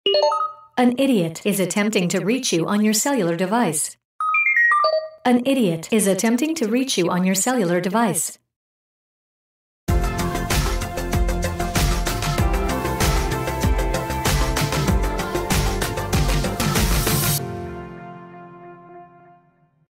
An idiot is attempting to reach you on your cellular device. An idiot is attempting to reach you on your cellular device.